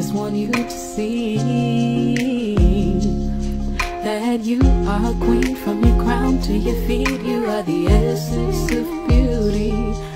just want you to see that you are a queen from your crown to your feet. You are the essence of beauty.